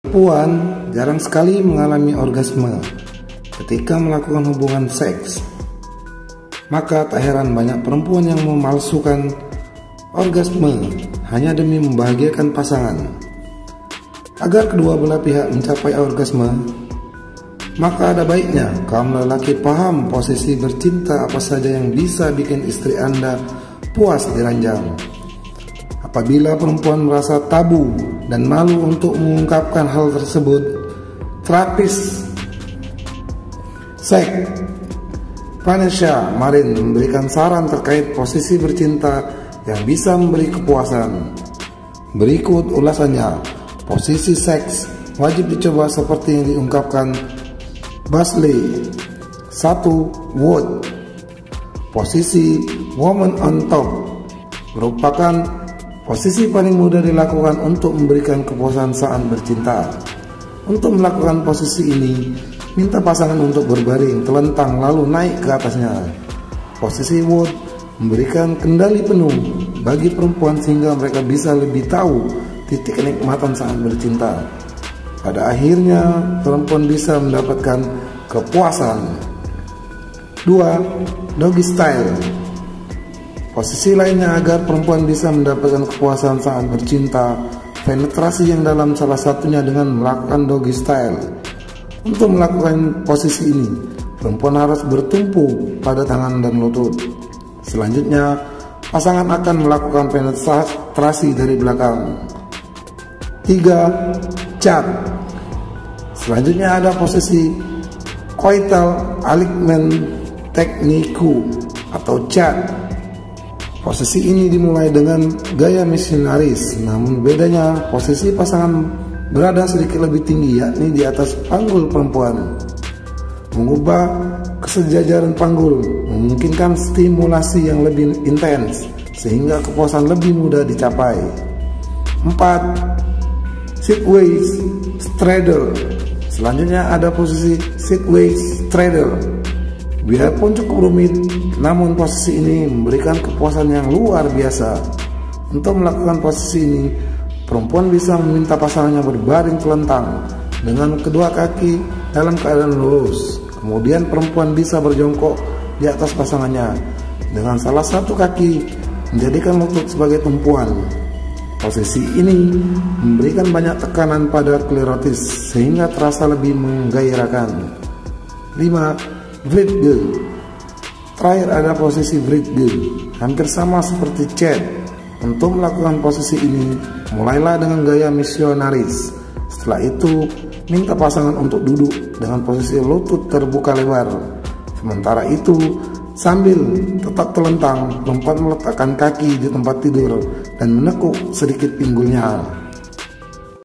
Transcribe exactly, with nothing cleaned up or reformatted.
Perempuan jarang sekali mengalami orgasme ketika melakukan hubungan seks. Maka tak heran banyak perempuan yang memalsukan orgasme hanya demi membahagiakan pasangan. Agar kedua belah pihak mencapai orgasme, maka ada baiknya kaum lelaki paham posisi bercinta apa saja yang bisa bikin istri Anda puas diranjang. Apabila perempuan merasa tabu dan malu untuk mengungkapkan hal tersebut, terapis seks Vanessa Marin memberikan saran terkait posisi bercinta yang bisa memberi kepuasan. Berikut ulasannya. Posisi seks wajib dicoba seperti yang diungkapkan Basley. Satu. Wood. Posisi woman on top merupakan posisi paling mudah dilakukan untuk memberikan kepuasan saat bercinta. Untuk melakukan posisi ini, minta pasangan untuk berbaring telentang lalu naik ke atasnya. Posisi Wood memberikan kendali penuh bagi perempuan sehingga mereka bisa lebih tahu titik kenikmatan saat bercinta. Pada akhirnya, perempuan bisa mendapatkan kepuasan. Dua. Doggy style. Posisi lainnya agar perempuan bisa mendapatkan kepuasan saat bercinta, penetrasi yang dalam salah satunya dengan melakukan doggy style. Untuk melakukan posisi ini, perempuan harus bertumpu pada tangan dan lutut. Selanjutnya, pasangan akan melakukan penetrasi dari belakang. Tiga. Chat. Selanjutnya ada posisi coital alignment technique atau chat. Posisi ini dimulai dengan gaya misionaris, namun bedanya posisi pasangan berada sedikit lebih tinggi, yakni di atas panggul perempuan. Mengubah kesejajaran panggul memungkinkan stimulasi yang lebih intens, sehingga kepuasan lebih mudah dicapai. Empat. Sideways straddle. Selanjutnya ada posisi sideways straddle. Biarpun cukup rumit, namun posisi ini memberikan kepuasan yang luar biasa. Untuk melakukan posisi ini, perempuan bisa meminta pasangannya berbaring telentang dengan kedua kaki dalam keadaan lurus. Kemudian perempuan bisa berjongkok di atas pasangannya dengan salah satu kaki menjadikan lutut sebagai tumpuan. Posisi ini memberikan banyak tekanan pada klitoris sehingga terasa lebih menggairahkan. Lima. Bridge. Terakhir ada posisi bridge, hampir sama seperti chat. Untuk melakukan posisi ini, mulailah dengan gaya misionaris. Setelah itu, minta pasangan untuk duduk dengan posisi lutut terbuka lebar. Sementara itu, sambil tetap telentang, perempuan meletakkan kaki di tempat tidur dan menekuk sedikit pinggulnya.